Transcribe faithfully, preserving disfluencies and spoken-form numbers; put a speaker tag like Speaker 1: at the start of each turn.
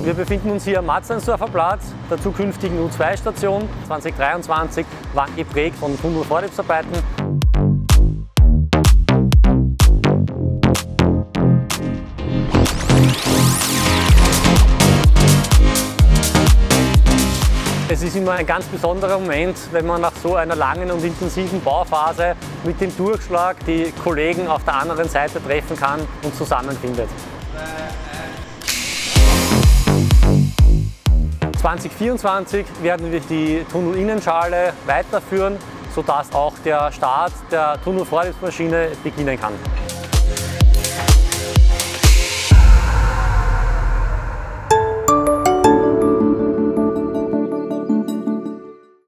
Speaker 1: Wir befinden uns hier am Matzleinsdorfer Platz, der zukünftigen U zwei Station. zweitausenddreiundzwanzig war geprägt von Tunnelvortriebsarbeiten. Es ist immer ein ganz besonderer Moment, wenn man nach so einer langen und intensiven Bauphase mit dem Durchschlag die Kollegen auf der anderen Seite treffen kann und zusammenfindet. zweitausendvierundzwanzig werden wir die Tunnelinnenschale weiterführen, sodass auch der Start der Tunnelvortriebsmaschine beginnen kann.